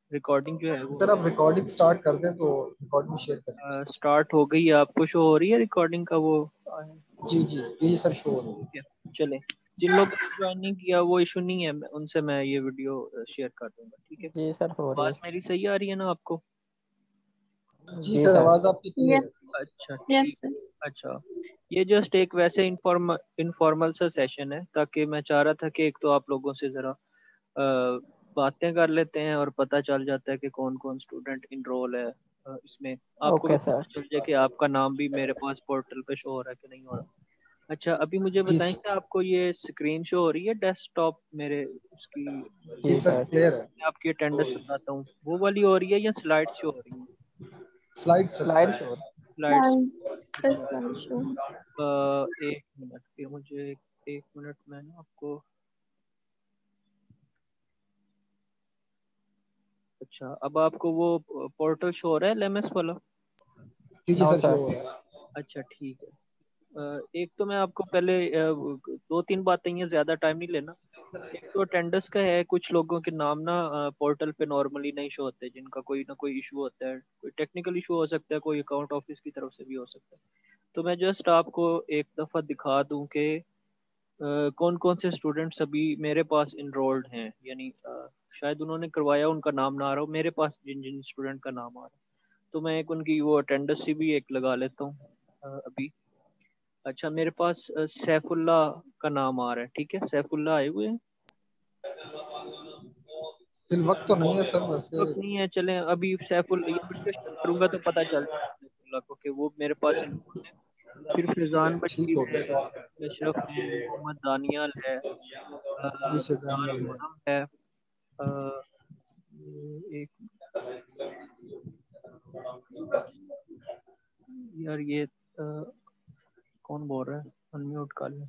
Recording जो है वो सर आप रिकॉर्डिंग स्टार्ट कर दें तो रिकॉर्डिंग शेयर कर दीजिए। स्टार्ट हो गई है। आपको शो हो रही है रिकॉर्डिंग का वो? जी जी, ये सर शो हो रही है। ठीक है, चले। जिन लोगों ने ज्वाइन नहीं किया वो इशू नहीं है, उनसे मैं ये वीडियो शेयर कर दूंगा। ठीक है, जी सर हो रही है। आवाज मेरी सही आ रही है ना आपको? जी जी सर, सर। आवाज आपकी क्लियर है। अच्छा यस ठीक। सर। अच्छा, ये जस्ट एक वैसे इनफॉर्मल सा सेशन है, ताकि मैं चाह रहा था कि एक तो आप लोगों से ज़रा बातें कर लेते हैं और पता चल जाता है कि कौन कौन स्टूडेंट इनरोल है इसमें। आपको भी ओके पता सर। चल जाए कि आपका नाम भी मेरे पास पोर्टल पे शो हो रहा है कि नहीं हो रहा। अच्छा, अभी मुझे जी बताएं कि सर। आपको ये स्क्रीन शो हो रही है डेस्कटॉप मेरे उसकी? जी जी सर, सर। क्लियर है। मैं आपकी अटेंडेंस बताता हूँ, वो वाली हो रही है या स्लाइड शो हो रही है? Slide sir, slide slide. Show. Slides. Sir अच्छा, स्लाइड शो। एक मिनट, ये मुझे एक मिनट में ना आपको। अच्छा, अब आपको वो पोर्टल शो हो रहा है एलएमएस वाला? जी जी नो सर, शो सर। हो रहा है। अच्छा ठीक है। एक तो मैं आपको पहले दो तीन बातें, ये ज़्यादा टाइम नहीं लेना। एक तो अटेंडेंस का है, कुछ लोगों के नाम ना पोर्टल पे नॉर्मली नहीं शो होते, जिनका कोई ना कोई इशू होता है। कोई टेक्निकल इशू हो सकता है, कोई अकाउंट ऑफिस की तरफ से भी हो सकता है। तो मैं जस्ट आपको एक दफ़ा दिखा दूं कि कौन कौन से स्टूडेंट्स अभी मेरे पास इनरोल्ड हैं, यानी शायद उन्होंने करवाया, उनका नाम ना आ रहा हो मेरे पास, जिन जिन स्टूडेंट का नाम आ रहा है। तो मैं एक उनकी वो अटेंडेंस भी एक लगा लेता हूँ अभी। अच्छा, मेरे पास सैफुल्ला का नाम आ रहा है। ठीक है, सैफुल्ला आए हुए हैं? फिल वक्त तो नहीं है सर वैसे। वक्त नहीं है, चलें अभी सैफुल्ला ये वीडियो शेयर करूंगा तो पता चल जाएगा सैफुल्ला को कि वो मेरे पास इनरोल्ड है। फिर फैजान ठीक बशीर हो है, गया। अशरफ है, मोहम्मद दानियाल है, जी सर, बिलाल दानियल है। खुरम है। अ, एक, यार ये कौन बोल रहा है? अनम्यूट कर ले।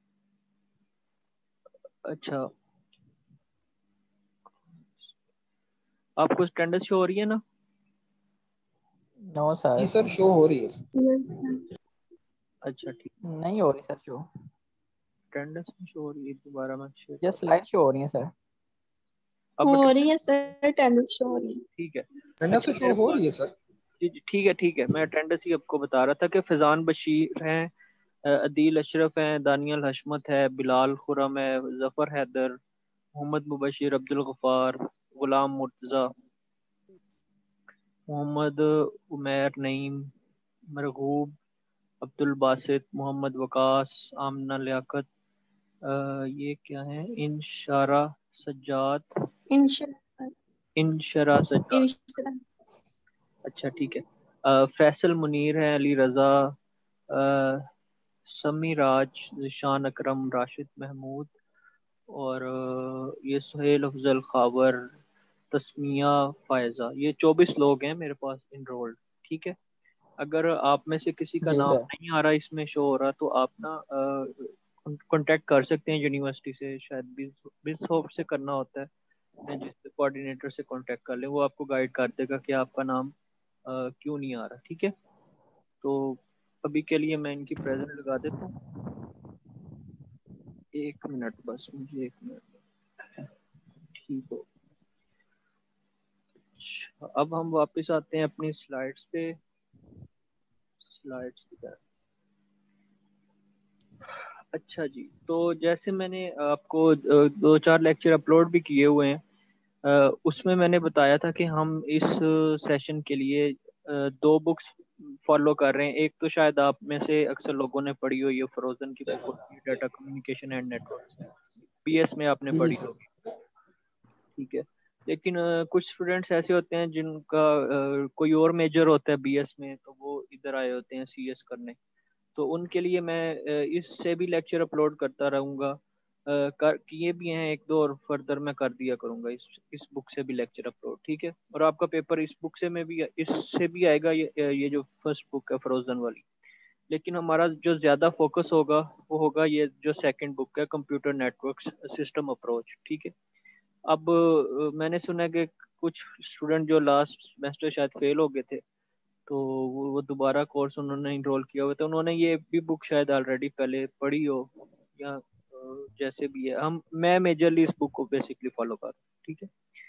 अच्छा, आपको अटेंडेंस शो हो रही है ना? नो जी सर। सर, शो हो रही है। Yes sir. अच्छा ठीक, नहीं हो रही सर शो। अटेंडेंस में शो हो रही है, दोबारा मैं शेयर ये कर। स्लाइड शो हो रही है सर। अब हो रही है सर, अटेंडेंस शो हो रही है। ठीक है। अटेंडेंस अच्छा, तो शो मेरे हो पास, रही है सर। जी जी ठीक है ठीक है, मैं अटेंडेंस ही आपको बता रहा था कि फैजान बशीर हैं, अदील अशरफ हैं, दानियल हशमत है, बिलाल खुरम है, जफर हैदर, मोहम्मद मुबशिर, अब्दुल गफ्फार, गुलाम मुर्तज़ा, मोहम्मद उमैर नईम, मरगूब, अब्दुल बासित, मोहम्मद वकास, आमना लियाकत, ये क्या है, इंशारा सज्जाद, इंशाल्लाह सर। इंशरा सज्जाद। इंशाल्लाह। अच्छा ठीक है। फैसल मुनीर है, अली रज़ा, समी राज, जिशान अकरम, राशिद महमूद, और ये सुहेल अफजल खावर, तस्मिया फायजा। ये 24 लोग हैं मेरे पास इनरोल्ड। ठीक है, अगर आप में से किसी का जी नाम सर। नहीं आ रहा इसमें शो हो रहा, तो आप ना कांटेक्ट कर सकते हैं यूनिवर्सिटी से, शायद बिस होप से करना होता है। जिस कोऑर्डिनेटर से कांटेक्ट कर ले, वो आपको गाइड कर देगा कि आपका नाम क्यों नहीं आ रहा। ठीक है, तो अभी के लिए मैं इनकी प्रेजेंट लगा देता हूँ। एक मिनट बस, मुझे एक मिनट। ठीक हो, अब हम वापस आते हैं अपनी स्लाइड्स पे। स्लाइड्स की तरफ। अच्छा जी, तो जैसे मैंने आपको दो चार लेक्चर अपलोड भी किए हुए हैं, उसमें मैंने बताया था कि हम इस सेशन के लिए दो बुक्स फॉलो कर रहे हैं। एक तो शायद आप में से अक्सर लोगों ने पढ़ी हो, ये फ्रोजन की बुक होती है, data communication and networks, BS में आपने जी जी पढ़ी सर। होगी। ठीक है, लेकिन कुछ स्टूडेंट्स ऐसे होते हैं जिनका कोई और मेजर होता है बीएस में, तो वो इधर आए होते हैं सीएस करने। तो उनके लिए मैं इससे भी लेक्चर अपलोड करता रहूँगा। कर किए भी हैं एक दो, और फर्दर मैं कर दिया करूँगा इस बुक से भी लेक्चर अपलोड। ठीक है, और आपका पेपर इस बुक से में भी, इससे भी आएगा, ये जो फर्स्ट बुक है फ्रोजन वाली। लेकिन हमारा जो ज़्यादा फोकस होगा वो होगा ये जो सेकंड बुक है, कंप्यूटर नेटवर्क सिस्टम अप्रोच। ठीक है, अब मैंने सुना है कि कुछ स्टूडेंट जो लास्ट सेमेस्टर शायद फेल हो गए थे, तो वो दोबारा कोर्स उन्होंने इनरोल किया हुआ, तो उन्होंने ये भी बुक शायद ऑलरेडी पहले पढ़ी हो, या जैसे भी है, मैं मेजरली इस बुक को बेसिकली फॉलो कर रहा हूँ। ठीक है,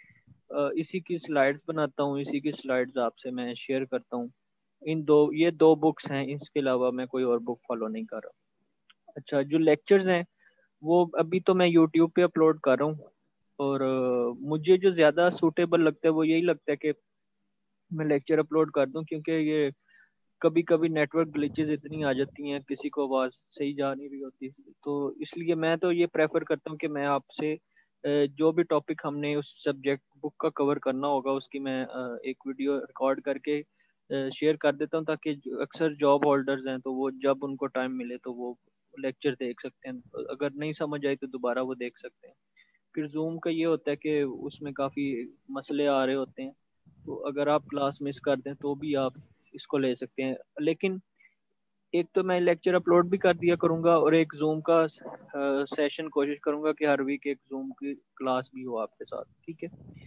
इसी की स्लाइड्स बनाता हूँ, इसी की स्लाइड्स आपसे मैं शेयर करता हूँ। ये दो बुक्स हैं, इसके अलावा मैं कोई और बुक फॉलो नहीं कर रहा। अच्छा, जो लेक्चर्स हैं वो अभी तो मैं यूट्यूब पे अपलोड कर रहा हूँ, और मुझे जो ज़्यादा सूटेबल लगता है वो यही लगता है कि मैं लेक्चर अपलोड कर दूं, क्योंकि ये कभी कभी नेटवर्क ग्लिचेस इतनी आ जाती हैं, किसी को आवाज़ सही जा नहीं रही होती। तो इसलिए मैं तो ये प्रेफर करता हूँ कि मैं आपसे जो भी टॉपिक हमने उस सब्जेक्ट बुक का कवर करना होगा उसकी मैं एक वीडियो रिकॉर्ड करके शेयर कर देता हूँ, ताकि अक्सर जॉब होल्डर्स हैं तो वो जब उनको टाइम मिले तो वो लेक्चर देख सकते हैं, अगर नहीं समझ आई तो दोबारा वो देख सकते हैं। फिर जूम का ये होता है कि उसमें काफ़ी मसले आ रहे होते हैं, तो अगर आप क्लास मिस कर दें तो भी आप इसको ले सकते हैं। लेकिन एक तो मैं लेक्चर अपलोड भी कर दिया करूंगा, और एक जूम का सेशन कोशिश करूंगा कि हर वीक एक जूम की क्लास भी हो आपके साथ, ठीक है।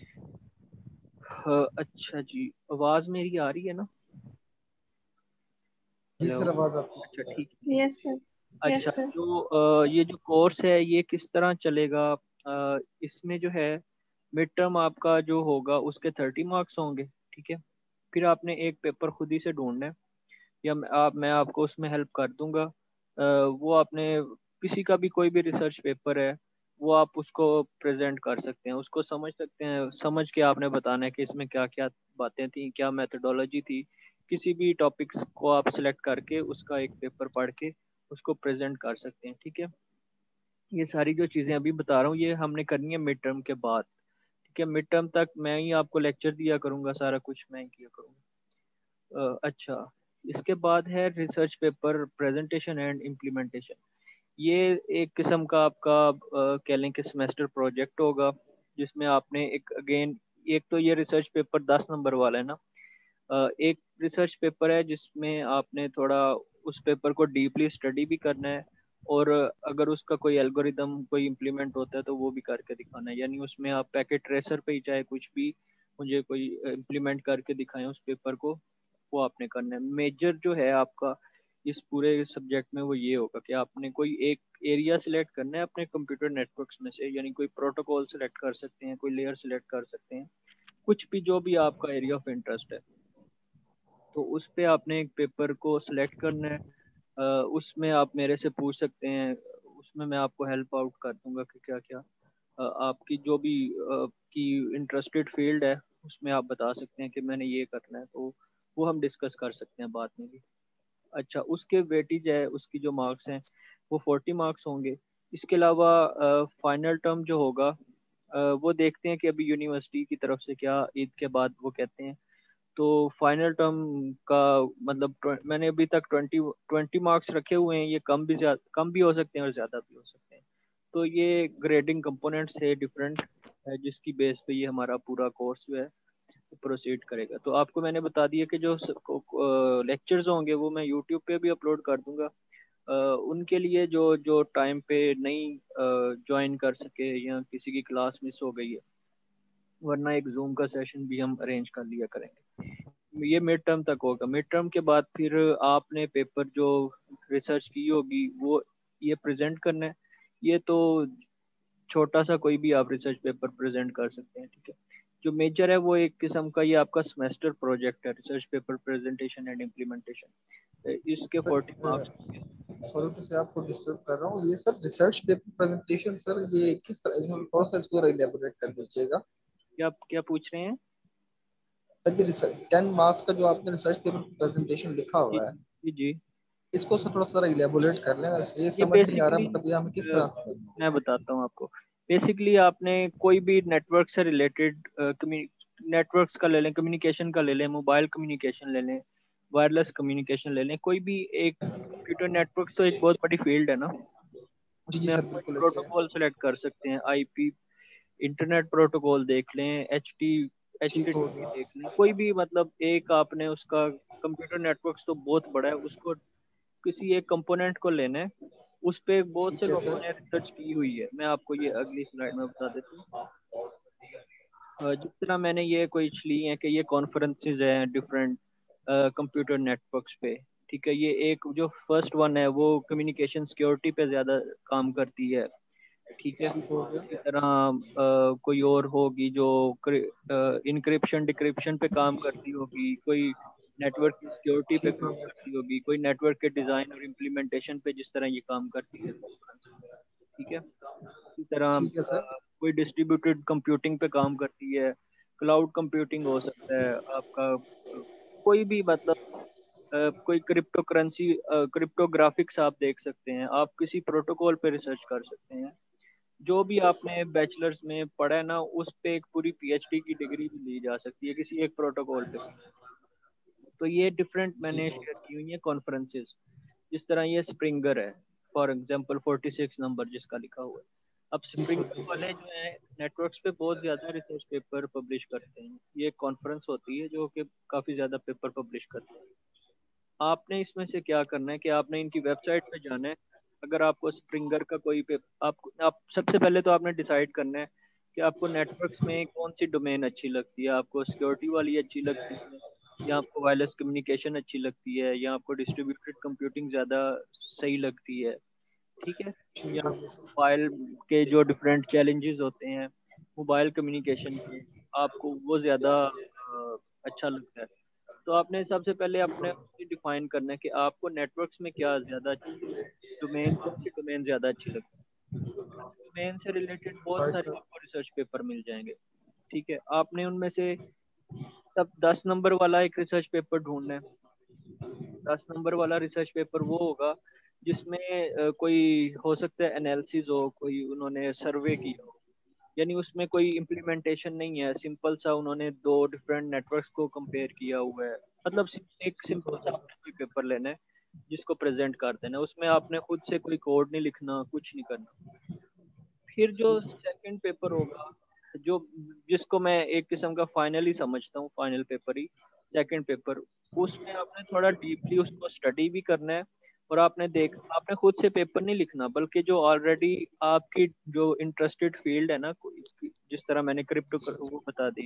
अच्छा जी, आवाज़ मेरी आ रही है ना? जी हेलो। सर, आवाज आपकी अच्छा, clear है। ठीक। Yes sir. अच्छा, यस सर। जो ये जो कोर्स है ये किस तरह चलेगा? इसमें जो है मिड टर्म आपका जो होगा उसके 30 मार्क्स होंगे, ठीक है। फिर आपने एक पेपर खुद ही से ढूंढना है, या मैं आपको उसमें हेल्प कर दूंगा। वो आपने किसी का भी कोई भी रिसर्च पेपर है वो आप उसको प्रेजेंट कर सकते हैं, उसको समझ सकते हैं, समझ के आपने बताना है कि इसमें क्या क्या बातें थी, क्या मेथोडोलॉजी थी। किसी भी टॉपिक्स को आप सिलेक्ट करके उसका एक पेपर पढ़ के उसको प्रेजेंट कर सकते हैं, ठीक है। ये सारी जो चीज़ें अभी बता रहा हूँ ये हमने करनी है मिड टर्म के बाद, ठीक है। मिड टर्म तक मैं ही आपको लेक्चर दिया करूँगा, सारा कुछ मैं ही किया करूँगा। अच्छा, इसके बाद है research paper presentation and implementation. ये एक किस्म का आपका कह लें कि सेमेस्टर प्रोजेक्ट होगा, जिसमें आपने एक अगेन, एक तो ये रिसर्च पेपर 10 नंबर वाला है ना। एक रिसर्च पेपर है जिसमें आपने थोड़ा उस पेपर को डीपली स्टडी भी करना है, और अगर उसका कोई एल्गोरिदम कोई इम्प्लीमेंट होता है तो वो भी करके दिखाना है। यानी उसमें आप पैकेट ट्रेसर पे ही चाहे कुछ भी मुझे कोई इम्प्लीमेंट करके दिखाएं उस पेपर को, वो आपने करना है। मेजर जो है आपका इस पूरे सब्जेक्ट में वो ये होगा कि आपने कोई एक एरिया सिलेक्ट करना है अपने कंप्यूटर नेटवर्क्स में से, यानी कोई प्रोटोकॉल सिलेक्ट कर सकते हैं, कोई लेयर सिलेक्ट कर सकते हैं, कुछ भी जो भी आपका एरिया ऑफ इंटरेस्ट है। तो उस पे आपने एक पेपर को सिलेक्ट करना है। उसमें आप मेरे से पूछ सकते हैं, उसमें मैं आपको हेल्प आउट कर दूंगा कि क्या क्या आपकी जो भी की इंटरेस्टेड फील्ड है उसमें आप बता सकते हैं कि मैंने ये करना है, तो वो हम डिस्कस कर सकते हैं बाद में भी। अच्छा, उसके वेटेज है, उसकी जो मार्क्स हैं वो 40 मार्क्स होंगे। इसके अलावा फाइनल टर्म जो होगा वो देखते हैं कि अभी यूनिवर्सिटी की तरफ से क्या ईद के बाद वो कहते हैं। तो फाइनल टर्म का मतलब मैंने अभी तक 20 मार्क्स रखे हुए हैं, ये कम भी हो सकते हैं और ज़्यादा भी हो सकते हैं। तो ये ग्रेडिंग कंपोनेंट्स है डिफरेंट है, जिसकी बेस पे ये हमारा पूरा कोर्स जो है प्रोसीड करेगा। तो आपको मैंने बता दिया कि जो लेक्चर्स होंगे वो मैं यूट्यूब पे भी अपलोड कर दूंगा। उनके लिए जो जो टाइम पे नहीं ज्वाइन कर सके या किसी की क्लास मिस हो गई है, वरना एक जूम का सेशन भी हम अरेंज कर लिया करेंगे। ये मिड टर्म तक होगा। मिड टर्म के बाद फिर आपने पेपर जो रिसर्च की होगी वो ये प्रेजेंट करना है। ये तो छोटा सा कोई भी आप रिसर्च पेपर प्रेजेंट कर सकते हैं, ठीक है। जो मेजर है वो एक किस्म का ये आपका सेमेस्टर प्रोजेक्ट है, research paper presentation and implementation. इसके 40 मार्क्स। सॉरी टू से आपको डिस्टर्ब कर रहा हूँ। ये sir research paper presentation sir, ये किस तरह, इसमें प्रोसेस पूरा इलेबोरेट कर दीजिएगा। क्या क्या पूछ रहे हैं? सर ये रिसर्च 10 मार्क्स का जो आपने रिसर्च पेपर प्रेजेंटेशन लिखा जी हुआ है, जी जी। इसको सर थोड़ा सा इलेबोरेट कर लें। ये ये समझ नहीं आ रहा, बेसिकली मतलब ये हमें किस तरह से करना मैं होगा। बताता हूँ आपको। बेसिकली आपने कोई भी नेटवर्क से रिलेटेड नेटवर्क्स का ले लें, कम्युनिकेशन का ले लें, मोबाइल कम्युनिकेशन ले लें, वायरलेस कम्युनिकेशन ले लें, कोई भी एक कंप्यूटर नेटवर्क्स तो एक बहुत बड़ी फील्ड है ना। जी जी उसमें सर, आप कोई बिल्कुल ऐसे है। प्रोटोकॉल सेलेक्ट कर सकते हैं, आईपी इंटरनेट प्रोटोकॉल देख लें, एच टी ठीक टी हो पी गया। देख लें, कोई भी मतलब एक आपने उसका कंप्यूटर नेटवर्क्स तो बहुत बड़ा है, उसको किसी एक कंपोनेंट को लेना है। उस पे बहुत से ठीक है लोगों सर। ने रिसर्च की हुई है, मैं आपको ये अगली स्लाइड में बता देता हूँ। जिस तरह मैंने ये कोई ली है कि ये कॉन्फ्रेंसेस हैं डिफरेंट कंप्यूटर नेटवर्क्स पे, ठीक है। ये एक जो फर्स्ट वन है वो कम्युनिकेशन सिक्योरिटी पे ज़्यादा काम करती है। ठीक है। ठीक हो गया। इसी तरह कोई और होगी जो इंक्रिप्शन डिक्रिप्शन पे काम करती होगी, कोई नेटवर्क की सिक्योरिटी पे ठीक हो काम गया सर। करती होगी, कोई नेटवर्क के डिज़ाइन और इम्प्लीमेंटेशन पे जिस तरह ये काम करती है कॉन्फ्रेंस। ठीक है। इसी तरह ठीक है सर। कोई डिस्ट्रीब्यूटेड कंप्यूटिंग पे काम करती है, क्लाउड कंप्यूटिंग हो सकता है आपका, कोई भी मतलब कोई क्रिप्टो करेंसी क्रिप्टोग्राफिक्स आप देख सकते हैं, आप किसी प्रोटोकॉल पे रिसर्च कर सकते हैं। जो भी आपने बैचलर्स में पढ़ा है ना, उस पे एक पूरी पीएचडी की डिग्री भी ली जा सकती है किसी एक प्रोटोकॉल पे। तो ये डिफरेंट मैंने ठीक हो शेयर गया। की हुई है कॉन्फ्रेंसेस। जिस तरह ये स्प्रिंगर है, फॉर एग्जांपल 46 नंबर जिसका लिखा हुआ है। अब ठीक हो स्प्रिंगर गया वाले सर। जो है नेटवर्क्स पे बहुत ज़्यादा रिसर्च पेपर पब्लिश करते हैं। ये कॉन्फ्रेंस होती है जो कि काफ़ी ज़्यादा पेपर पब्लिश करते हैं। आपने इसमें से क्या करना है कि आपने इनकी वेबसाइट पे जाना है। अगर आपको स्प्रिंगर का कोई पे आप सबसे पहले तो आपने डिसाइड करना है कि आपको नेटवर्क्स में कौन सी डोमेन अच्छी लगती है। आपको सिक्योरिटी वाली अच्छी लगती है, या आपको वायरलेस कम्युनिकेशन अच्छी लगती है, या आपको डिस्ट्रीब्यूटेड कंप्यूटिंग ज़्यादा सही लगती है। ठीक है। ठीक या हो गया आपको सर। मोबाइल के जो डिफरेंट चैलेंजेस होते हैं मोबाइल कम्युनिकेशन के, आपको वो ज़्यादा अच्छा लगता है। तो आपने सबसे पहले ठीक हो अपने डिफाइन करना है कि आपको नेटवर्क्स में क्या ज़्यादा डोमेन, कौन सी डोमेन ज़्यादा अच्छी लगती है। डोमेन से रिलेटेड बहुत राइट सारे सर। आपको रिसर्च पेपर मिल जाएंगे। ठीक है। आपने उनमें से तब 10 नंबर वाला एक रिसर्च पेपर ढूंढना है। 10 नंबर वाला रिसर्च पेपर वो होगा जिसमें कोई हो सकता है एनालिसिस हो, कोई उन्होंने सर्वे किया हो। यानी उसमें कोई इम्प्लीमेंटेशन नहीं है, सिंपल सा उन्होंने दो डिफरेंट नेटवर्क्स को कंपेयर किया हुआ है। मतलब एक ठीक हो सिंपल सा गया आपने सर। कोई पेपर लेना है जिसको प्रेजेंट कर देना है। उसमें आपने खुद से कोई कोड नहीं लिखना, कुछ नहीं करना। फिर जो सेकंड पेपर होगा, जो जिसको मैं एक किस्म का फाइनल ही समझता हूँ, फाइनल पेपर ही सेकंड पेपर, उसमें आपने थोड़ा डीपली उसको स्टडी भी करना है। और आपने खुद से पेपर नहीं लिखना, बल्कि जो ऑलरेडी आपकी जो इंटरेस्टेड फील्ड है ना, कोई जिस तरह मैंने क्रिप्टो वो बता दी,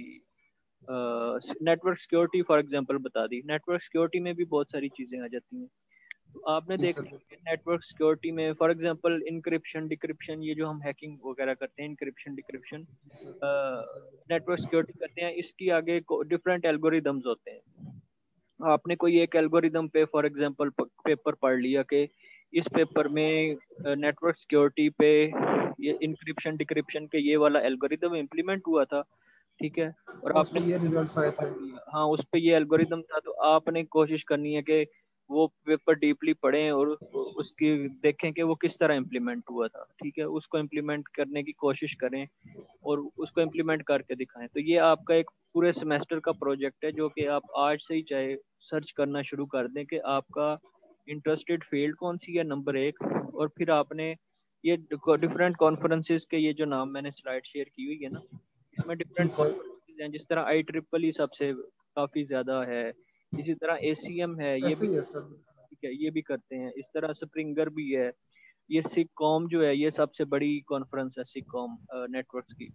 नेटवर्क सिक्योरिटी फॉर एग्जांपल बता दी। नेटवर्क सिक्योरिटी में भी बहुत सारी चीज़ें आ जाती हैं। तो आपने जी देखा सर। कि नेटवर्क सिक्योरिटी में फॉर एग्जांपल इंक्रिप्शन डिक्रिप्शन, ये जो हम हैकिंग वगैरह करते हैं, इंक्रिप्शन डिक्रिप्शन नेटवर्क सिक्योरिटी करते हैं, इसकी आगे डिफरेंट एल्गोरिदम्स होते हैं। आपने कोई एक एल्गोरिदम पे फॉर एग्जांपल पेपर पढ़ लिया कि इस पेपर में नेटवर्क सिक्योरिटी पे ये इंक्रिप्शन डिक्रिप्शन के ये वाला एल्गोरिदम इम्प्लीमेंट हुआ था। ठीक है। और और आपने उसमें ये रिजल्ट्स आए थे। पढ़ लिया, हाँ उस पे ये एल्गोरिदम था, तो आपने कोशिश करनी है कि वो पेपर डीपली पढ़ें और उसकी देखें कि वो किस तरह इम्प्लीमेंट हुआ था। ठीक है। उसको इम्प्लीमेंट करने की कोशिश करें और उसको इम्प्लीमेंट करके दिखाएं। तो ये आपका एक पूरे सेमेस्टर का प्रोजेक्ट है जो कि आप आज से ही चाहे सर्च करना शुरू कर दें कि आपका इंटरेस्टेड फील्ड कौन सी है, नंबर एक। और फिर आपने ये डिफरेंट कॉन्फ्रेंसेस के ये जो नाम मैंने स्लाइड शेयर की हुई है ना, इसमें जी डिफरेंट सर। कॉन्फ्रेंसेस हैं। जिस तरह आई ट्रिपल ई सबसे काफ़ी ज़्यादा है, इसी तरह एसीएम है, ये ऐसे भी ही है सर। ठीक है, ये भी करते हैं। इस तरह स्प्रिंगर भी है। ये सिककॉम जो है ये सबसे बड़ी कॉन्फ्रेंस है, सिककॉम नेटवर्क्स की।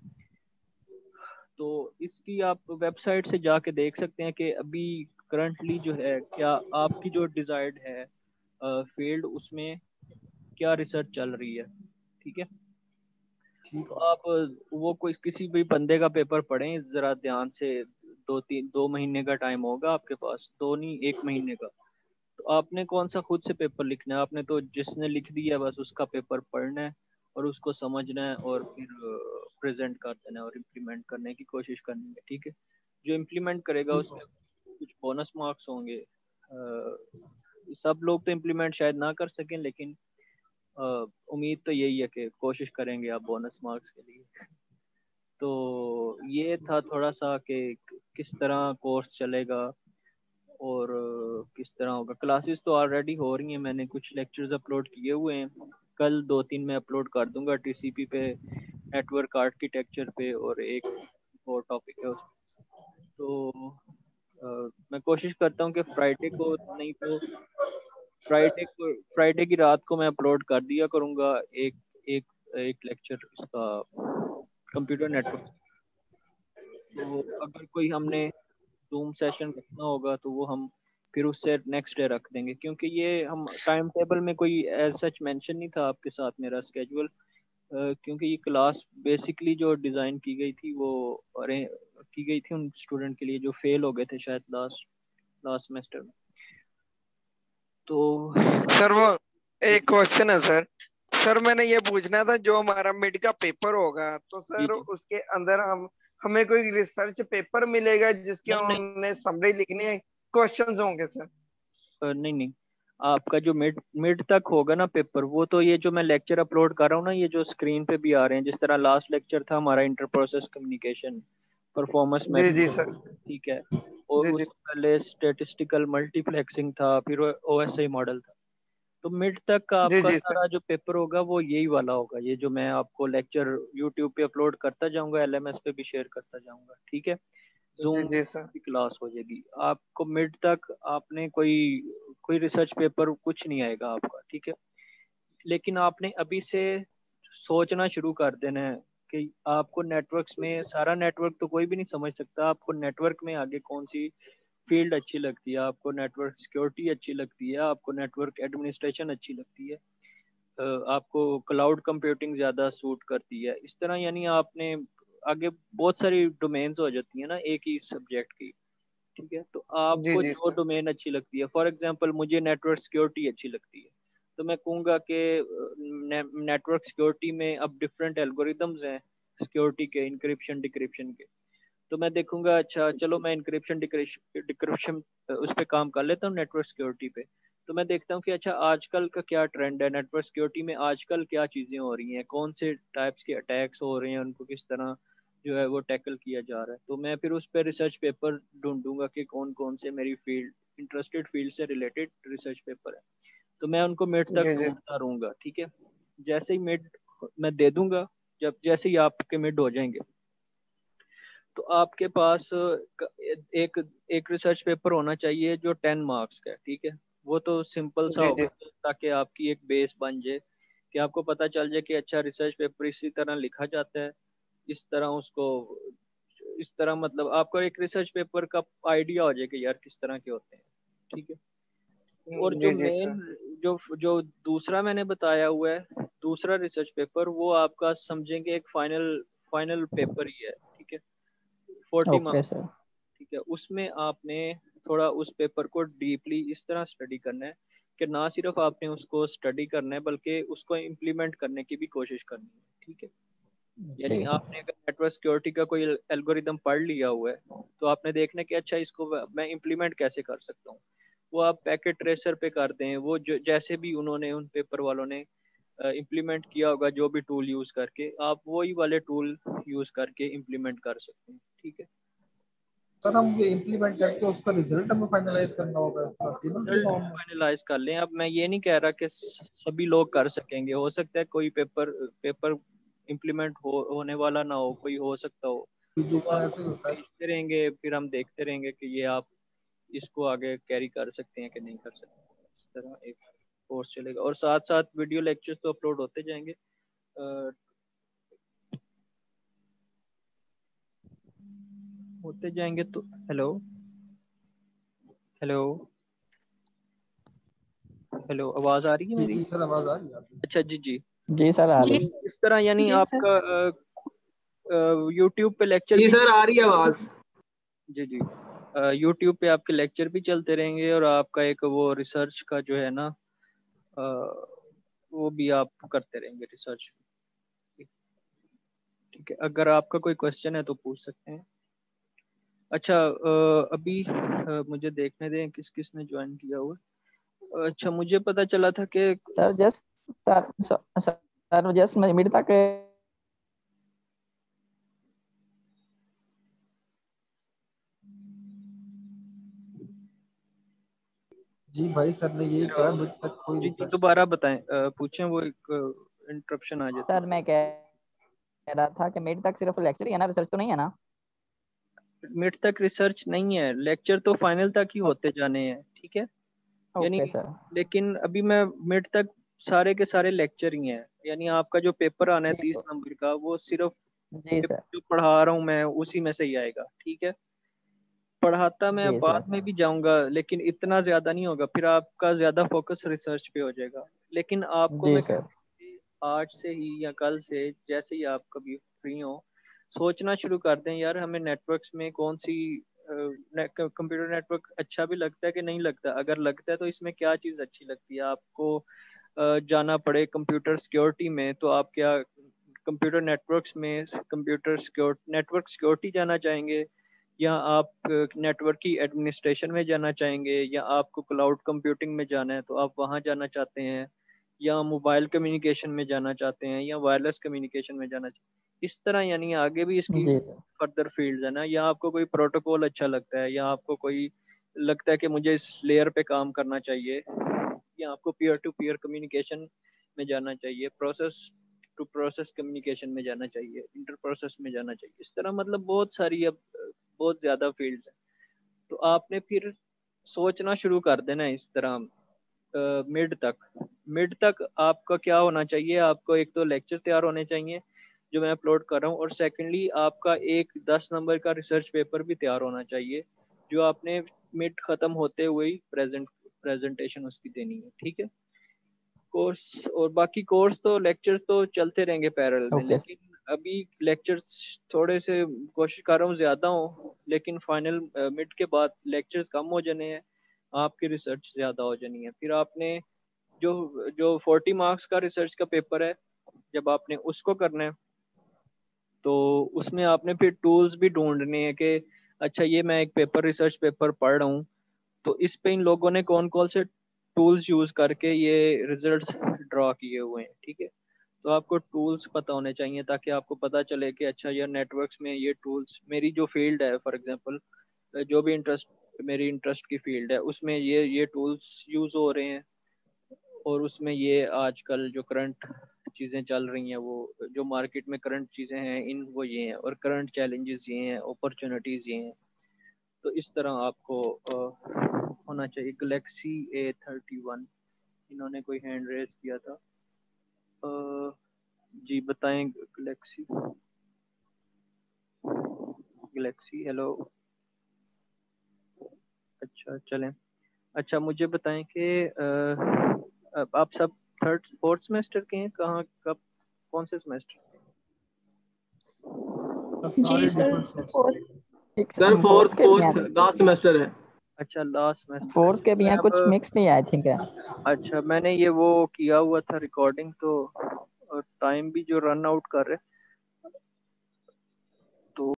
तो इसकी आप वेबसाइट से जाके देख सकते हैं कि अभी करंटली जो है क्या आपकी जो डिजायर्ड है फील्ड, उसमें क्या रिसर्च चल रही है। ठीक है। ठीक तो हो आप गया। वो कोई किसी भी बंदे का पेपर पढ़ें जरा ध्यान से। 2 महीने का टाइम होगा आपके पास, दो नहीं 1 महीने का। तो आपने कौन सा खुद से पेपर लिखना है, आपने तो जिसने लिख दिया बस उसका पेपर पढ़ना है और उसको समझना है और फिर प्रेजेंट कर देना है और इम्प्लीमेंट करने की कोशिश करनी है। ठीक है। जो इम्प्लीमेंट करेगा ठीक हो उसके कुछ बोनस मार्क्स होंगे। सब लोग तो इम्प्लीमेंट शायद ना कर सकें, लेकिन अ, उम्मीद तो यही है कि कोशिश करेंगे आप बोनस मार्क्स के लिए। तो ये था थोड़ा सा कि किस तरह कोर्स चलेगा और किस तरह होगा। क्लासेस तो ऑलरेडी हो रही हैं, मैंने कुछ लेक्चर्स अपलोड किए हुए हैं। कल 2-3 मैं अपलोड कर दूंगा टीसीपी पे, नेटवर्क आर्किटेक्चर पे, और एक और टॉपिक है उस। तो मैं कोशिश करता हूँ कि फ्राइडे को, नहीं तो फ्राइडे की रात को मैं अपलोड कर दिया करूँगा एक एक एक लेक्चर इसका कंप्यूटर नेटवर्क। तो अगर कोई हमने जूम सेशन रखना होगा तो वो हम फिर उससे नेक्स्ट डे रख देंगे, क्योंकि ये हम टाइम टेबल में कोई एज सच मेंशन नहीं था आपके साथ मेरा स्केड्यूल। क्योंकि ये क्लास बेसिकली जो डिज़ाइन की गई थी वो अरे की गई थी उन स्टूडेंट के लिए जो फेल हो गए थे शायद लास्ट लास्ट सेमेस्टर में। तो सर वो एक क्वेश्चन है सर। सर मैंने ये पूछना था, जो हमारा मिड का पेपर होगा तो जी सर जी। उसके अंदर हमें कोई रिसर्च पेपर मिलेगा जिसके नहीं नहीं हमने समरी लिखनी है, क्वेश्चंस होंगे सर? नहीं नहीं, आपका जो मिड मिड तक होगा ना पेपर, वो तो ये जो मैं लेक्चर अपलोड कर रहा हूँ ना, ये जो स्क्रीन पे भी आ रहे हैं, जिस तरह लास्ट लेक्चर था हमारा इंटर प्रोसेस कम्युनिकेशन परफॉर्मेंस जी जी मैथ, सर। ठीक है, और जी जी। उससे पहले स्टेटिस्टिकल मल्टीप्लेक्सिंग था, फिर ओएसआई मॉडल था। तो मिड तक का जी आपका जी सर। सारा जो पेपर होगा वो यही वाला होगा, ये जो मैं आपको लेक्चर यूट्यूब पे अपलोड करता जाऊंगा, एलएमएस पे भी शेयर करता जाऊंगा, ठीक है। जी जूम जी सर। की क्लास हो जाएगी आपको मिड तक, आपने कोई कोई रिसर्च पेपर कुछ नहीं आएगा आपका, ठीक है। लेकिन आपने अभी से सोचना शुरू कर देना है कि आपको नेटवर्क्स में, सारा नेटवर्क तो कोई भी नहीं समझ सकता, आपको नेटवर्क में आगे कौन सी फील्ड अच्छी लगती है, आपको नेटवर्क सिक्योरिटी अच्छी लगती है, आपको नेटवर्क एडमिनिस्ट्रेशन अच्छी लगती है, आपको क्लाउड कंप्यूटिंग ज़्यादा सूट करती है, इस तरह यानी आपने आगे बहुत सारी डोमेन्स हो जाती है ना एक ही सब्जेक्ट की, ठीक है। तो जी आपको जी जो सर। डोमेन अच्छी लगती है, फॉर एग्जांपल मुझे नेटवर्क सिक्योरिटी अच्छी लगती है, तो मैं कहूँगा कि नेटवर्क सिक्योरिटी में अब डिफरेंट एल्गोरिदम्स हैं सिक्योरिटी के, इंक्रिप्शन डिक्रिप्शन के। तो मैं देखूंगा अच्छा चलो मैं इंक्रिप्शन डिक्रिप्शन उस पर काम कर लेता हूँ नेटवर्क सिक्योरिटी पे। तो मैं देखता हूँ कि अच्छा आजकल का क्या ट्रेंड है नेटवर्क सिक्योरिटी में, आजकल क्या चीज़ें हो रही हैं, कौन से टाइप्स के अटैक्स हो रहे हैं, उनको किस तरह जो है वो टैकल किया जा रहा है। तो मैं फिर उस पर रिसर्च पेपर ढूंढूंगा कि कौन कौन से मेरी फील्ड इंटरेस्टेड फील्ड से रिलेटेड रिसर्च पेपर है, तो मैं उनको मिड तक जी जी। ढूंढता रहूंगा, ठीक है। जैसे ही मिड मैं दे दूंगा, जब जैसे ही आपके मिड हो जाएंगे तो आपके पास एक एक रिसर्च पेपर होना चाहिए जो 10 मार्क्स का है, ठीक है। वो तो सिंपल सा जी होगा जी। ताकि आपकी एक बेस बन जाए कि आपको पता चल जाए कि अच्छा रिसर्च पेपर इसी तरह लिखा जाता है, इस तरह उसको, इस तरह मतलब आपको एक रिसर्च पेपर का आइडिया हो जाए कि यार किस तरह के होते हैं, ठीक है। और जो जी जी मेन सर। जो जो दूसरा मैंने बताया हुआ है दूसरा रिसर्च पेपर, वो आपका समझेंगे एक फाइनल फाइनल पेपर ही है, ठीक है, 40 मार्क्स, ओके सर। ठीक है। उसमें आपने थोड़ा उस पेपर को डीपली इस तरह स्टडी करना है कि ना सिर्फ आपने उसको स्टडी करना है बल्कि उसको इम्प्लीमेंट करने की भी कोशिश करनी है, ठीक है। यानी जी आपने अगर नेटवर्क सिक्योरिटी का कोई एल्गोरिदम पढ़ लिया हुआ है तो आपने देखना कि अच्छा इसको मैं इम्प्लीमेंट कैसे कर सकता हूँ। वो आप पैकेट ट्रेसर पे कर दें, वो जो जैसे भी उन्होंने उन पेपर वालों ने इम्प्लीमेंट किया होगा जो भी टूल यूज करके, आप वही वाले टूल यूज करके इम्प्लीमेंट कर सकते हैं, ठीक है। सर हम ये इम्प्लीमेंट करके उसका रिजल्ट हमें फाइनलाइज करना होगा इस तरह तीनों की रिजल्ट फॉर्म में। फाइनलाइज कर लें। अब मैं ये नहीं कह रहा कि सभी लोग कर सकेंगे, हो सकता है कोई पेपर पेपर इम्प्लीमेंट होने वाला ना हो, कोई हो सकता हो, तो जी वो सर आप ऐसे ही होता है। भेजते रहेंगे, फिर हम देखते रहेंगे कि ये आप इसको आगे कैरी कर सकते हैं कि नहीं कर सकते। इस तरह एक कोर्स चलेगा और साथ साथ वीडियो लेक्चर्स तो अपलोड होते जाएंगे। होते जाएंगे तो हेलो हेलो हेलो, आवाज आ रही है जी मेरी? जी सर आवाज आ रही है आपकी। अच्छा जी जी। जी सर आ जी रही। तो इस तरह यानी जी सर। आपका यूट्यूब पे लेक्चर जी भी, सर आ रही है आवाज। जी जी, यूट्यूब पे आपके लेक्चर भी चलते रहेंगे और आपका एक वो रिसर्च का जो है ना अ, वो भी आप करते रहेंगे रिसर्च, ठीक है। अगर आपका कोई क्वेश्चन है तो पूछ सकते हैं। अच्छा अभी मुझे देखने दें किस किस ने ज्वाइन किया हुआ है। अच्छा मुझे पता चला था कि sir just sir just mid तक। जी भाई सर ने ये कहा मुझ तक कोई जी जी रिसर्च। दोबारा बताएं, पूछें, वो एक इंटरप्शन आ जाती सर मैं कह रहा था कि मिड तक सिर्फ लेक्चर ही है ना, रिसर्च तो नहीं है ना? है। मिड तक रिसर्च नहीं है, लेक्चर तो फाइनल तक ही होते जाने हैं, ठीक है। यानी ओके सर। लेकिन अभी मैं मिड तक सारे के सारे लेक्चर ही हैं, यानी आपका जो पेपर आना है जी 30 नंबर का वो सिर्फ जी सर। जो पढ़ा रहा हूँ मैं उसी में से ही आएगा, ठीक है। पढ़ाता मैं जी बाद सर। में भी जाऊंगा लेकिन इतना ज्यादा नहीं होगा, फिर आपका ज्यादा फोकस रिसर्च पे हो जाएगा। लेकिन आपको जी मैं सर। आज से ही या कल से, जैसे ही आप कभी फ्री हो, सोचना शुरू कर दें यार हमें नेटवर्क्स में कौन सी कंप्यूटर नेटवर्क अच्छा भी लगता है कि नहीं लगता। अगर लगता है तो इसमें क्या चीज़ अच्छी लगती है आपको। जाना पड़े कंप्यूटर सिक्योरिटी में तो आप क्या कंप्यूटर नेटवर्क्स में नेटवर्क सिक्योरिटी जाना चाहेंगे, या आप नेटवर्क की एडमिनिस्ट्रेशन में जाना चाहेंगे, या आपको क्लाउड कंप्यूटिंग में जाना है तो आप वहाँ जाना चाहते हैं, या मोबाइल कम्युनिकेशन में जाना चाहते हैं, या वायरलेस कम्युनिकेशन में जाना चाहते हैं। इस तरह यानी आगे भी इसकी जी फर्दर फील्ड है ना, या आपको कोई प्रोटोकॉल अच्छा लगता है, या आपको कोई लगता है कि मुझे इस लेयर पे काम करना चाहिए, या आपको पीयर टू पीयर कम्युनिकेशन में जाना चाहिए, प्रोसेस टू प्रोसेस कम्युनिकेशन में जाना चाहिए, इंटर प्रोसेस में जाना चाहिए। इस तरह मतलब बहुत सारी अब बहुत ज़्यादा फील्ड्स हैं। तो आपने फिर सोचना शुरू कर देना इस तरह मिड तक आपका क्या होना चाहिए। आपको एक तो लेक्चर तैयार होने चाहिए जो मैं अपलोड कर रहा हूँ, और सेकेंडली आपका एक 10 नंबर का रिसर्च पेपर भी तैयार होना चाहिए जो आपने मिड ख़त्म होते हुए ही प्रेजेंटेशन उसकी देनी है। ठीक है। कोर्स और बाकी कोर्स तो लेक्चर्स तो चलते रहेंगे पैरेलल में, ओके लेकिन अभी लेक्चर्स थोड़े से कोशिश कर रहा हूँ ज़्यादा हो, लेकिन फाइनल मिड के बाद लेक्चर्स कम हो जाने हैं, आपकी रिसर्च ज़्यादा हो जानी है। फिर आपने जो जो 40 मार्क्स का रिसर्च का पेपर है, जब आपने उसको करना है तो उसमें आपने फिर टूल्स भी ढूंढने हैं कि अच्छा ये मैं एक पेपर रिसर्च पेपर पढ़ रहा हूँ तो इस पे इन लोगों ने कौन कौन से टूल्स यूज करके ये रिजल्ट्स ड्रॉ किए हुए हैं। ठीक है। तो आपको टूल्स पता होने चाहिए ताकि आपको पता चले कि अच्छा यार नेटवर्क्स में ये टूल्स, मेरी जो फील्ड है फॉर एग्जांपल जो भी मेरी इंटरेस्ट की फील्ड है उसमें ये टूल्स यूज हो रहे हैं, और उसमें ये आजकल जो करंट चीज़ें चल रही हैं, वो जो मार्केट में करंट चीज़ें हैं इन वो ये हैं, और करंट चैलेंजेस ये हैं, अपॉर्चुनिटीज़ ये हैं। तो इस तरह आपको होना चाहिए। गलेक्सी A31 इन्होंने कोई हैंड रेज किया था। जी बताएं। Galaxy galaxy hello. अच्छा चलें। अच्छा मुझे बताएं कि आप सब थर्ड फोर्थ सेमेस्टर के हैं, कहाँ कब कौन से सेमेस्टर? जी सर, और एक सर फोर्थ के भी हैं, फोर्थ लास्ट सेमेस्टर है। अच्छा लास्ट सेमेस्टर। फोर्थ के भी हैं, कुछ मिक्स भी आई थिंक है। अच्छा मैंने ये वो किया हुआ था रिकॉर्डिंग, तो टाइम भी जो रन आउट कर रहे